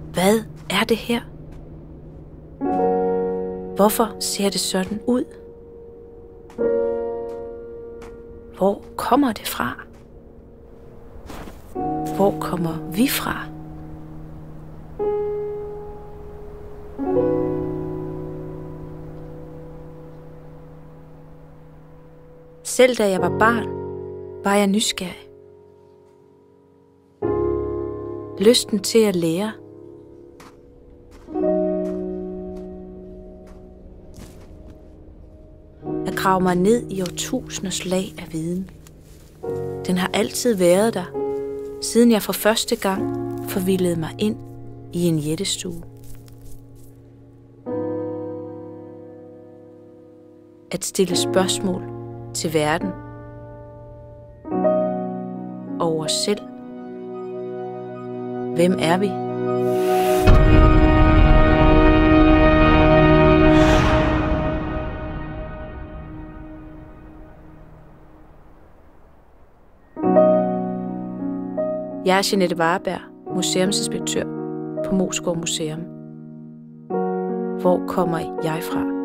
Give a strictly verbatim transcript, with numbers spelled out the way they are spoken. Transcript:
Hvad er det her? Hvorfor ser det sådan ud? Hvor kommer det fra? Hvor kommer vi fra? Selv da jeg var barn, var jeg nysgerrig. Lysten til at lære. At grave mig ned i årtusinders lag af viden. Den har altid været der, siden jeg for første gang forvildede mig ind i en jættestue. At stille spørgsmål til verden og os selv. Hvem er vi? Jeg er Jeanette Varberg, museumsinspektør på Moesgaard Museum. Hvor kommer jeg fra?